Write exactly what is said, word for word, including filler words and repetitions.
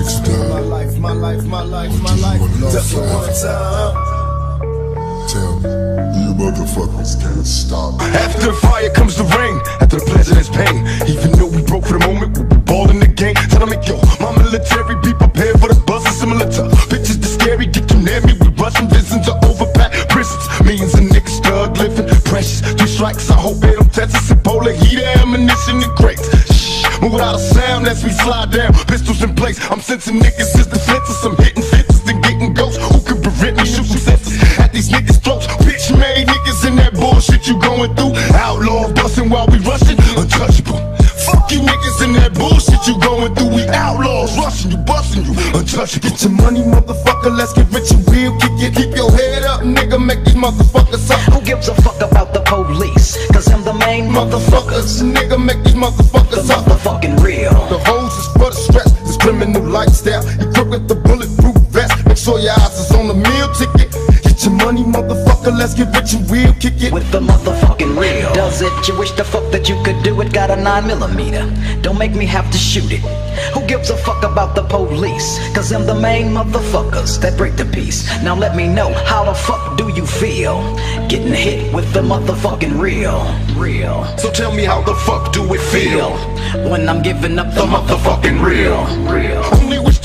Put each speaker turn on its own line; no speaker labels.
My life, my life, my life, my life. Just one time.
Tell me, you motherfuckers can't stop.
After the fire comes the rain, after the pleasure there's pain. Even though we broke for the moment, we ball in the game. Tell me, yo, my military, be prepared for the buzz. Similar to bitches that scary, get too near me. We rushing visions to overpack prisons. Millions of niggas thug living, precious. Three strikes, I hope they don't test us. And polar heat, ammunition and crates. Shh, move without a sound as we slide down. Pistols in place, I'm sensing niggas is defenseless. I'm hitting fences and getting ghosts. Who can prevent me shooting senses at these niggas' throats? Bitch made niggas in that bullshit you going through. Outlaws busting while we rushing, untouchable. Fuck you niggas in that bullshit you going through. We outlaws rushing you, busting you, untouchable. Get your money, motherfucker, let's get rich and real. Kick it, keep your head up, nigga, make these motherfuckers up.
Who gives a fuck about the police? Cause I'm the main
Motherfuckers, nigga, make these motherfuckers
the
up.
motherfucking real.
The hose is for the stress, this criminal lifestyle. Equipped with the bulletproof vest, make sure your eyes is on the meal ticket. Get your money, motherfucker, let's get rich and real. Kick it
With the motherfucking real. Does it? You wish the fuck that you could do it? Got a nine millimeter. Don't make me have to shoot it. Who gives a fuck about the police? Cause I'm the main motherfuckers that break the peace. Now let me know, how the fuck do you feel getting hit with the motherfucking real? Real.
So tell me, how the fuck do it feel?
Feel when I'm giving up the,
The motherfucking real.
real.
Only wish